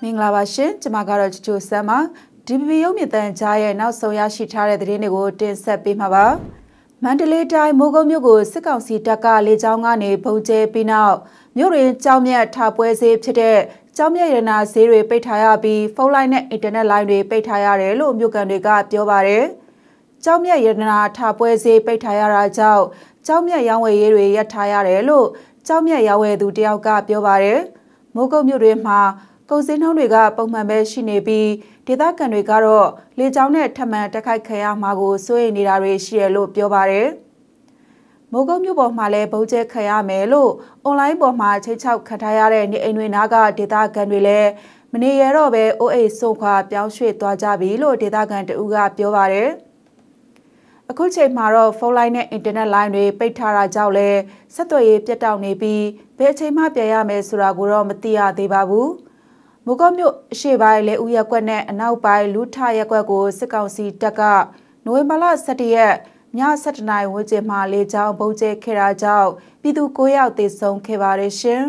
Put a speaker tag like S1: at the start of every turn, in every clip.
S1: မင်္ဂလာပါရှင်ကျွန်မကတော့ချိုဆမ်ပါဒီဗီယိုမြင့်တန်ကြားရဲ့နောက်ဆုံးရရှိထားတဲ့သတင်းတွေကိုတင်ဆက်ပေးမှာပါမန္တလေးတိုင်းမိုးကုတ်မြို့ကိုစစ်ကောင်စီတပ်ကလေကြောင်းကနေပုံကျဲပြီးနောက်မြို့တွင်ကြောင်းမြတ်ထားပွဲစေးဖြစ်တဲ့ကြောင်းမြတ်ရတနာဈေးတွေပိတ်ထားရပြီးဖုန်းလိုင်းနဲ့အင်တာနက်လိုင်းတွေပိတ်ထားရတယ်လို့မြို့ကန်တွေကပြောပါတယ်ကြောင်းမြတ်ရတနာထားပွဲစေးပိတ်ထားရတာကြောင့်ကြောင်းမြတ်ရောင်းဝယ်ရေးတွေရပ်ထားရတယ်လို့ကြောင်းမြတ်ရောင်းဝယ်သူတယောက်ကပြောပါတယ်မိုးကုတ်မြို့တွင်မှာကုန်စည်နှုန်းတွေကပုံမှန်ပဲရှိနေပြီးဒေသခံတွေကတော့လေကြောင်းနဲ့ထပ်မံတက်ခိုက်ခံရမှာကိုစိုးရိမ်နေတာတွေရှိရလို့ပြောပါတယ်။မိုးကုတ်မြို့ပေါ်မှာလည်းဗုံးကျဲခံရမယ်လို့အွန်လိုင်းပေါ်မှာချိတ်ချောက်ခံထားရတဲ့နေအိမ်တွေနာကဒေသခံတွေလည်းမနေရတော့ပဲအိုးအိမ်ဆုံခွာပြောင်းရွှေ့သွားကြပြီလို့ဒေသခံတဦးကပြောပါတယ်။အခုချိန်မှာတော့ဖုန်းလိုင်းနဲ့အင်တာနက်လိုင်းတွေပိတ်ထားတာကြောင့်လည်းဆက်သွယ်ရေးပြတ်တောက်နေပြီးဘယ်အချိန်မှပြန်ရမယ်ဆိုတာကိုတော့မသိရသေးပါဘူး။မိုးကုတ်မြို့အရှေ့ပိုင်းလေဦးရက်ကွက်နဲ့အနောက်ပိုင်းလူထရက်ကွက်ကိုစစ်ကောင်စီတပ်ကနိုဝင်ဘာလ17ရက်ည7:00နာရီဝန်းကျင်မှာလေကြောင်းပုံကျဲခဲ့တာကြောင့်ပြည်သူ9ယောက်သေဆုံးခဲ့ပါတယ်ရှင်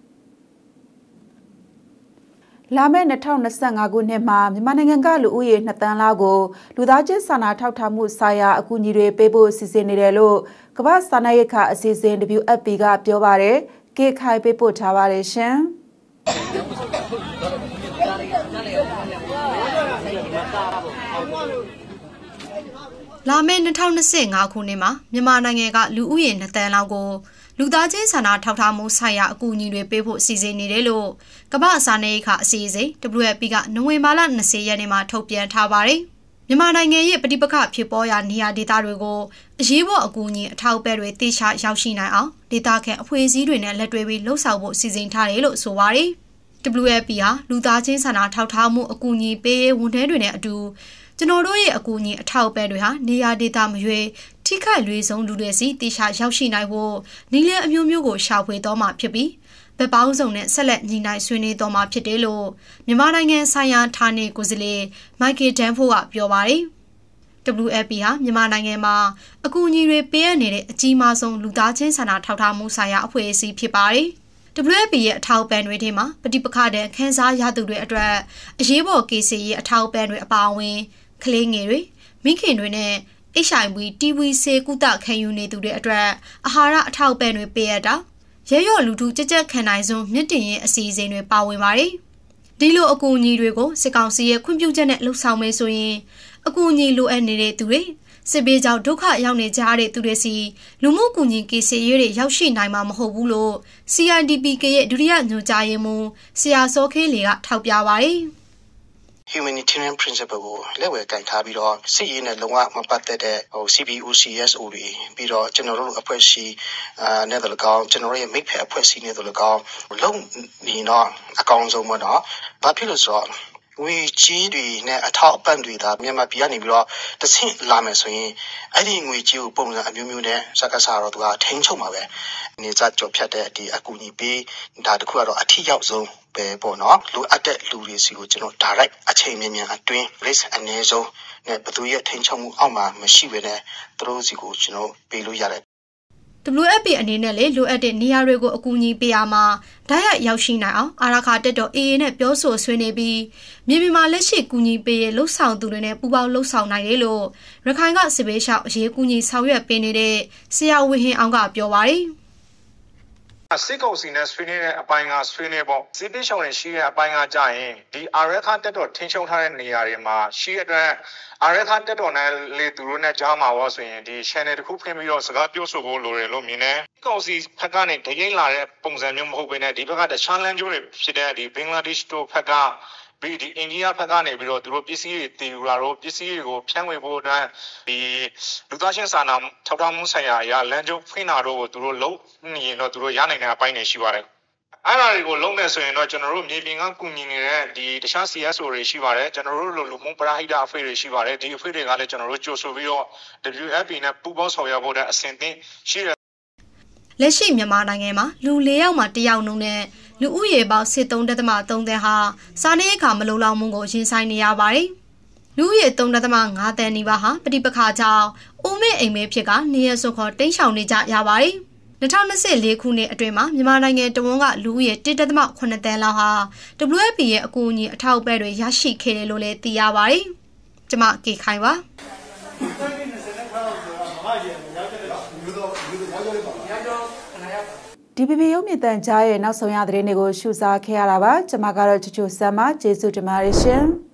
S1: ။လာမယ့်2025ခုနှစ်မှာမြန်မာနိုင်ငံကလူဦးရေ2သန်းလောက်ကိုလူသားချင်းစာနာထောက်ထားမှုဆိုင်ရာအကူအညီတွေပေးဖို့စီစဉ်နေတယ်လို့ကမ္ဘာ့စားနပ်ရိက္ခာအစီအစဉ် WFP ကပြောပါတယ်။ကေခိုင်ပေးပို့ထားပါတယ်ရှင်။
S2: လာမယ့်2025ခုနှစ်မှာမြန်မာနိုင်ငံကလူဦးရေ2သန်းလောက်ကိုလူသားချင်းစာနာထောက်ထားမှုဆိုင်ရာအကူအညီတွေပေးဖို့စီစဉ်နေတယ်လို့ကမ္ဘာ့စားနပ်ရိက္ခာအစီအစဉ် WFP ကနိုဝင်ဘာလ20ရက်နေ့မှာထုတ်ပြန်ထားပါတယ်။မြန်မာနိုင်ငံရဲ့ပဋိပက္ခဖြစ်ပေါ်ရာနေရာဒေသတွေကိုအရေးပေါ်အကူအညီအထောက်အပံ့တွေတိကျရောက်ရှိနိုင်အောင်ဒေသခံအဖွဲ့အစည်းတွေနဲ့လက်တွဲပြီးလှုပ်ဆောင်ဖို့စီစဉ်ထားတယ်လို့ဆိုပါတယ်။ WFP ဟာလူသားချင်းစာနာထောက်ထားမှုအကူအညီပေးရေးဝန်ထမ်းတွေနဲ့အတူကျွန်တော်တို့ရဲ့အကူအညီအထောက်အပံ့တွေဟာနေရာဒေသမရွေးထိခိုက်လွေဆုံးလူတွေစီတိကျရောက်ရှိနိုင်ဖို့နည်းလမ်းအမျိုးမျိုးကိုရှာဖွေတော့မှာဖြစ်ပြီးဗက်ပေါင်းစုံနဲ့ဆက်လက်ညီနိုင်ဆွေးနွေးတော့မှာဖြစ်တယ်လို့မြန်မာနိုင်ငံဆိုင်ရာဌာနေကိုယ်စားလှယ်မိုက်ကယ်ဒန်ဖို့ကပြောပါတယ်။ WFP ဟာမြန်မာနိုင်ငံမှာအကူအညီတွေပေးအပ်နေတဲ့အကြီးမားဆုံးလူသားချင်းစာနာထောက်ထားမှုဆိုင်ရာအဖွဲ့အစည်းဖြစ်ပါတယ်။ WFP ရဲ့အထောက်အပံ့တွေထဲမှာပဋိပက္ခတဲ့ခန်းစားရသူတွေအတွက်အရေးပေါ်ကေစီရေးအထောက်အပံ့တွေအပါအဝင်ကလေးငယ်တွေမိခင်တွေနဲ့ HIV တီဝီဆေးကုသခံယူနေသူတွေအတွက်အာဟာရအထောက်အပံ့တွေပေးအပ်တာရဲရော်လူထုကြက်ကြက်ခံနိုင်ဆုံးမြင့်တင်ရေးအစီအစဉ်တွေပါဝင်ပါတယ်။ဒီလိုအကူအညီတွေကိုစစ်ကောင်စီရဲ့ခွင့်ပြုချက်နဲ့လှုပ်ဆောင်မယ်ဆိုရင်အကူအညီလိုအပ်နေတဲ့သူတွေစစ်ဘေးကြောင့်ဒုက္ခရောက်နေကြတဲ့သူတွေစီလူမှုကူညီကေစီရေးတွေရောက်ရှိနိုင်မှာမဟုတ်ဘူးလို့ CIDPK ရဲ့ဒုတိယညွှန်ကြားရေးမှူးဆရာစောခေးလီကထောက်ပြပါတယ်။
S3: humanitarian principle ကိုလက်ဝယ်ကန်ထားပြီးတော့စစ်ရေးနဲ့လုံးဝမပတ်သက်တဲ့CBOCSO တွေပြီးတော့ကျွန်တော်တို့အဖွဲ့အစည်းနဲ့တို့၎င်းကျွန်တော်တို့ရဲ့မိဖက်အဖွဲ့အစည်းနဲ့တို့၎င်းလုံးနေတော့အကောင်းဆုံးပေါ့နော်။ဘာဖြစ်လို့ဆိုတော့ငွေကြီးတွေနဲ့အထောက်အပံ့တွေဒါမြန်မာပြည်ကနေပြီးတော့တဆင့်လာမယ်ဆိုရင်အဲ့ဒီငွေကြီးကိုပုံစံအမျိုးမျိုးနဲ့စကားစားတော့သူကထိန်းချုပ်မှာပဲနေစားကြော်ဖြတ်တဲ့ဒီအကူအညီပေးဒါတခုကတော့အထီးရောက်ဆုံးပဲပေါ့နော်လိုအပ်တဲ့လူတွေစီကိုကျွန်တော် direct အချိန်မြန်မြန်အတွင်း risk အနည်းဆုံးနဲ့ဘသူရဲ့ထိန်းချုပ်မှုအောက်မှာမရှိဘဲနဲ့သူတို့စီကိုကျွန်တော်ပေးလို့ရတယ်
S2: WFP အနေနဲ့လေလိုအပ်တဲ့နေရာတွေကိုအကူအညီပေးရမှာဓာတ်ရိုက်ရောက်ရှိနိုင်အောင်အာရခတက်တော် AA နဲ့ပြောဆိုဆွေးနွေးပြီးမြေပြင်မှာလက်ရှိကူညီပေးရလှုပ်ဆောင်သူတွေနဲ့ပူးပေါင်းလှုပ်ဆောင်နိုင်တယ်လို့ရခိုင်ကစစ်ဘေးရှောင်အရေးကူညီဆောင်ရွက်ပေးနေတဲ့ဆရာဝင်းဟင်အောင်ကပြောပါတယ်
S4: စစ်ကောင်စီနဲ့ဆွေးနွေးတဲ့အပိုင်းကဆွေးနွေးပေါ့စစ်ပေးရှောင်နေရှိတဲ့အပိုင်းကကြာရင်ဒီအာရခတက်တော်ထင်းချုံထားတဲ့နေရာတွေမှာရှိတဲ့အတွက်အာရခတက်တော်နဲ့လေသူတို့နဲ့ကြားမှာရောဆိုရင်ဒီ channel တစ်ခုဖွင့်ပြီးတော့စကားပြောဆိုဖို့လိုတယ်လို့မြင်တယ်စစ်ကောင်စီဘက်ကနေတရင်လာတဲ့ပုံစံမျိုးမဟုတ်ဘဲနဲ့ဒီဘက်ကတခြားလမ်းကျိုးတွေဖြစ်တဲ့ဒီဘင်္ဂလားဒေ့ရှ်တို့ဘက်ကဒီအိန္ဒိယဘက်ကနေပြီးတော့သူတို့ပစ္စည်းတွေတည်ယူလာတော့ပစ္စည်းတွေကိုဖြန့်ဝေဖို့အတွက်ဒီလူသားချင်းစာနာထောက်ထားမှုဆိုင်ရာအရာလမ်းကျုပ်ဖွင့်တာတော့သူတို့လုံးနေရင်တော့သူတို့ရနိုင်တဲ့အပိုင်းတွေရှိပါတယ်အဲ့ဒါတွေကိုလုံးနေဆိုရင်တော့ကျွန်တော်တို့မြေပြင်ကကူညီနေတဲ့ဒီတခြား CSO တွေရှိပါတယ်ကျွန်တော်တို့လူမှုပရဟိတအဖွဲ့တွေရှိပါတယ်ဒီအဖွဲ့တွေကလည်းကျွန်တော်တို့ကြိုဆိုပြီးတော့ WFP နဲ့ပူးပေါင်းဆောင်ရွက်ဖို့တဲ့အဆင့်သင့်ရှိတယ်
S2: လက်ရှိမြန်မာနိုင်ငံမှာလူ၄ယောက်မှ1ယောက်နှုန်းနဲ့လူဦးရေပေါင်း73.3သန်းဟာစားနပ်ရိက္ခာမလုံလောက်မှုကိုရင်ဆိုင်နေရပါတယ်။လူဦးရေ3.5သန်းနီးပါးဟာပဋိပက္ခကြောင့်အိုးမဲ့အိမ်မဲဖြစ်ကနေရစွန်ခေါ်တိမ်းရှောင်နေကြရပါတယ် 2024ခုနှစ်အတွင်းမှာမြန်မာနိုင်ငံတဝန်းကလူဦးရေ 1.8 သန်းလောက်ဟာ WFP ရဲ့အကူအညီအထောက်အပံ့တွေရရှိခဲ့တယ်လို့လည်းသိရပါတယ်။ကျွန်မကေခိုင်ပါ
S1: DBB ရုပ်မြင်သံကြားရဲ့နောက်ဆုံးရသတင်းတွေကိုရှုစားခဲ့ရတာပါကျွန်မကတော့ချူချူဆမ်းမကျေးဇူးတင်ပါတယ်ရှင်